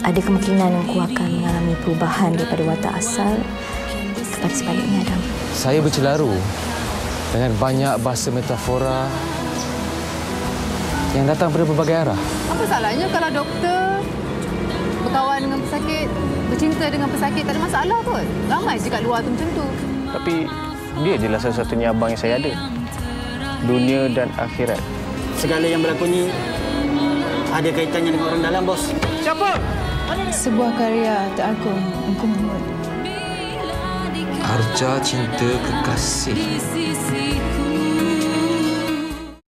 ada kemungkinan engkau akan mengalami perubahan daripada watak asal kepada sebaliknya, Adam. Saya bercelaru dengan banyak bahasa metafora yang datang dari berbagai arah. Apa salahnya kalau doktor berkawan dengan pesakit, bercinta dengan pesakit, tak ada masalah kot. Ramai je kat luar tu macam tu. Tapi dia jelah satu-satunya abang yang saya ada. Dunia dan akhirat. Segala yang berlaku ni ada kaitannya dengan orang dalam, bos. Siapa? Sebuah karya teragung Engku Mahmud. Arca Cinta Kekasih.